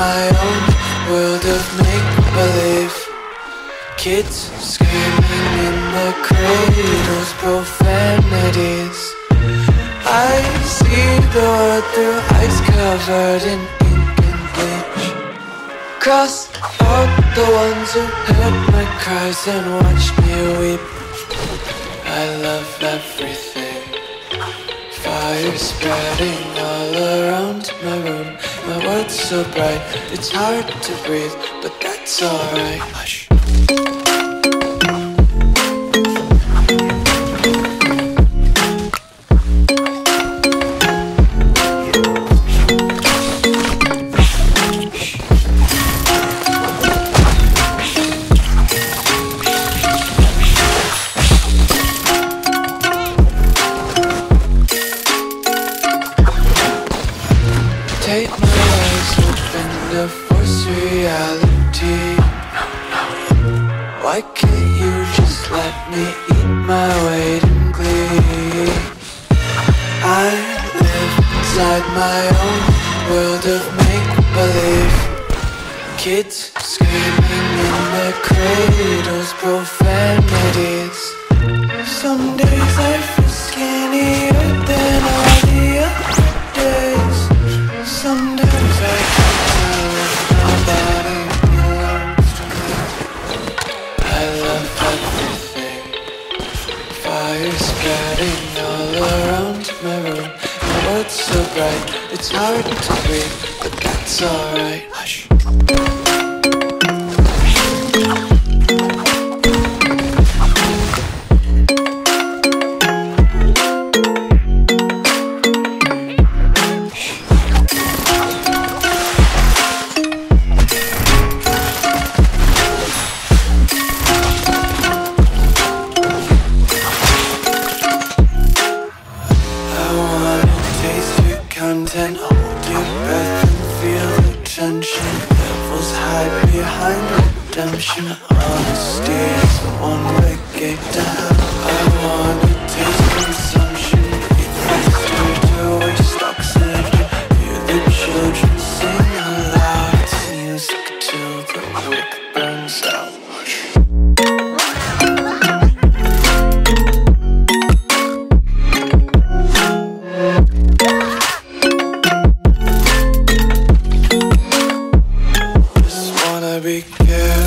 my own world of make-believe. Kids screaming in the cradles, profanities. I see the world through ice covered in ink and bleach. Cross out the ones who heard my cries and watched me weep. I love everything. Fire spreading all around my room. My world's so bright, it's hard to breathe, but that's alright. Hush. Take my eyes open to force reality. Why can't you just let me eat my weight in glee? I live inside my own world of make-believe. Kids screaming in their cradles, profanities. Some days I feel skinnier than all the other days. Sometimes I can't tell if my body belongs to me. I love everything. Fire spreading all around my room. My world's so bright, it's hard to breathe, but that's alright. Hush. Content, hold your breath and feel the tension. Devils hide behind redemption. Honesty is the one-way gate to hell. I wanna taste consumption. Eat faster to waste oxygen. Hear the children sing aloud. It's music till the wick burns out. Be careful.